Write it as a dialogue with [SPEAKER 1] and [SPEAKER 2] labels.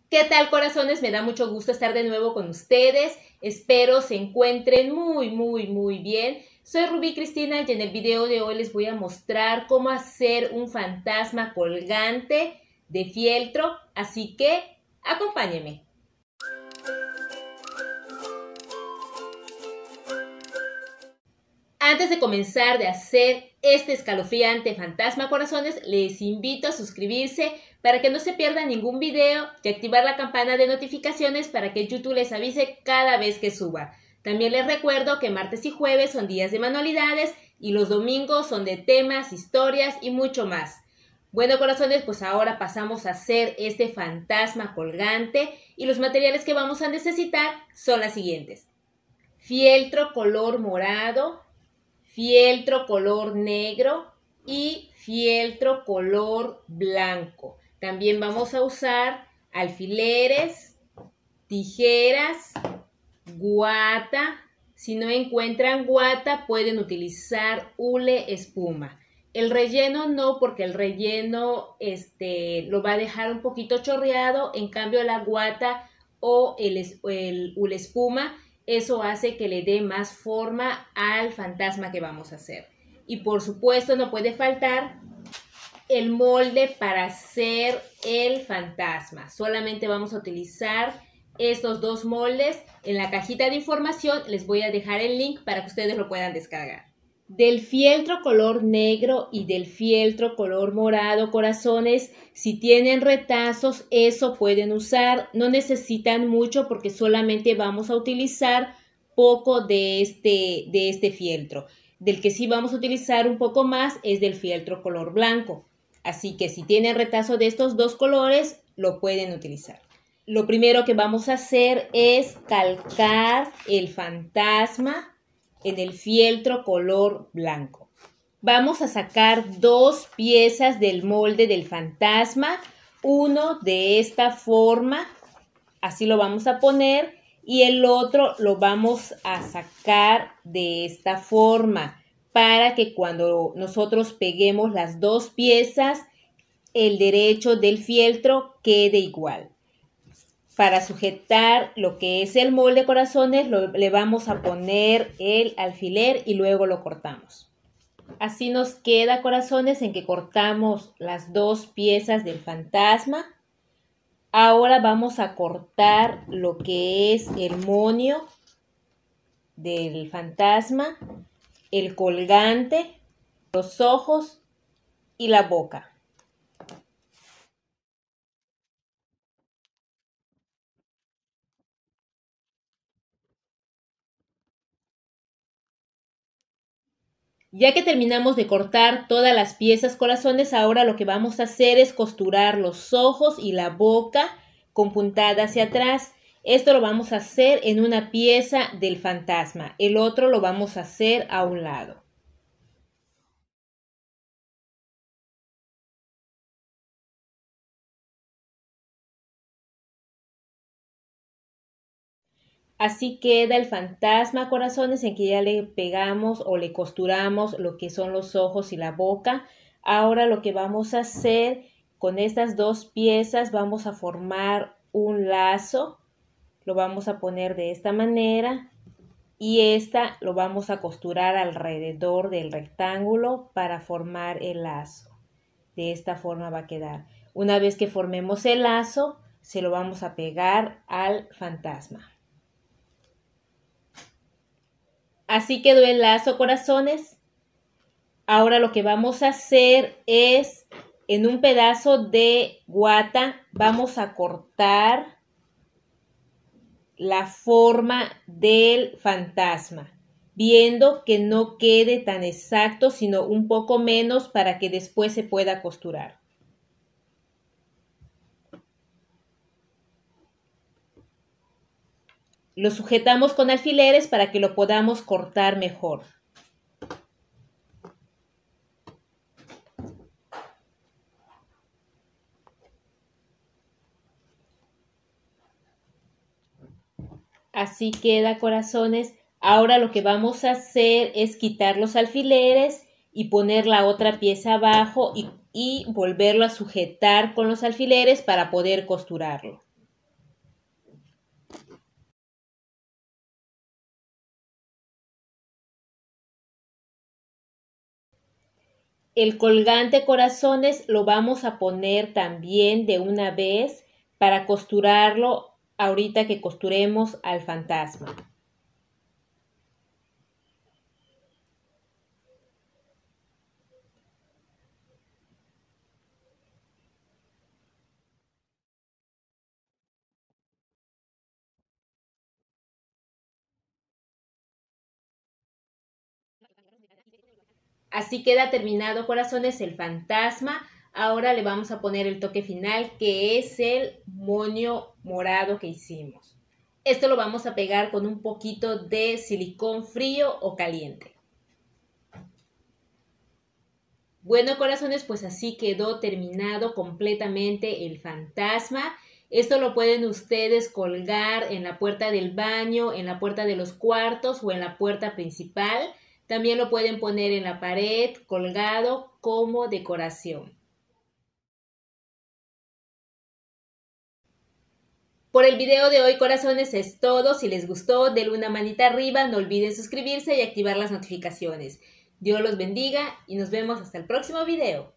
[SPEAKER 1] ¿Qué tal, corazones? Me da mucho gusto estar de nuevo con ustedes. Espero se encuentren muy bien. Soy Rubí Cristina y en el video de hoy les voy a mostrar cómo hacer un fantasma colgante de fieltro, así que acompáñenme. Antes de comenzar de hacer este escalofriante fantasma, corazones, les invito a suscribirse para que no se pierdan ningún video y activar la campana de notificaciones para que YouTube les avise cada vez que suba. También les recuerdo que martes y jueves son días de manualidades y los domingos son de temas, historias y mucho más. Bueno, corazones, pues ahora pasamos a hacer este fantasma colgante y los materiales que vamos a necesitar son las siguientes: fieltro color morado, fieltro color negro y fieltro color blanco. También vamos a usar alfileres, tijeras, guata. Si no encuentran guata, pueden utilizar hule espuma. El relleno no, porque el relleno lo va a dejar un poquito chorreado. En cambio, la guata o el hule espuma, eso hace que le dé más forma al fantasma que vamos a hacer. Y por supuesto no puede faltar el molde para hacer el fantasma. Solamente vamos a utilizar estos dos moldes. En la cajita de información les voy a dejar el link para que ustedes lo puedan descargar. Del fieltro color negro y del fieltro color morado, corazones, si tienen retazos, eso pueden usar. No necesitan mucho porque solamente vamos a utilizar poco de este fieltro. Del que sí vamos a utilizar un poco más es del fieltro color blanco. Así que si tienen retazo de estos dos colores, lo pueden utilizar. Lo primero que vamos a hacer es calcar el fantasma en el fieltro color blanco. Vamos a sacar dos piezas del molde del fantasma, uno de esta forma, así lo vamos a poner, y el otro lo vamos a sacar de esta forma, para que cuando nosotros peguemos las dos piezas, el derecho del fieltro quede igual. Para sujetar lo que es el molde, corazones, le vamos a poner el alfiler y luego lo cortamos. Así nos queda, corazones, en que cortamos las dos piezas del fantasma. Ahora vamos a cortar lo que es el moño del fantasma, el colgante, los ojos y la boca. Ya que terminamos de cortar todas las piezas, corazones, ahora lo que vamos a hacer es costurar los ojos y la boca con puntada hacia atrás. Esto lo vamos a hacer en una pieza del fantasma. El otro lo vamos a hacer a un lado. Así queda el fantasma, corazones, en que ya le pegamos o le costuramos lo que son los ojos y la boca. Ahora lo que vamos a hacer con estas dos piezas, vamos a formar un lazo. Lo vamos a poner de esta manera y esta lo vamos a costurar alrededor del rectángulo para formar el lazo. De esta forma va a quedar. Una vez que formemos el lazo, se lo vamos a pegar al fantasma. Así quedó el lazo, corazones. Ahora lo que vamos a hacer es, en un pedazo de guata, vamos a cortar la forma del fantasma, viendo que no quede tan exacto, sino un poco menos para que después se pueda costurar. Lo sujetamos con alfileres para que lo podamos cortar mejor. Así queda, corazones. Ahora lo que vamos a hacer es quitar los alfileres y poner la otra pieza abajo y volverlo a sujetar con los alfileres para poder costurarlo. El colgante, corazones, lo vamos a poner también de una vez para costurarlo ahorita que costuremos al fantasma. Así queda terminado, corazones, el fantasma. Ahora le vamos a poner el toque final, que es el moño morado que hicimos. Esto lo vamos a pegar con un poquito de silicón frío o caliente. Bueno, corazones, pues así quedó terminado completamente el fantasma. Esto lo pueden ustedes colgar en la puerta del baño, en la puerta de los cuartos o en la puerta principal. También lo pueden poner en la pared, colgado como decoración. Por el video de hoy, corazones, es todo. Si les gustó, denle una manita arriba, no olviden suscribirse y activar las notificaciones. Dios los bendiga y nos vemos hasta el próximo video.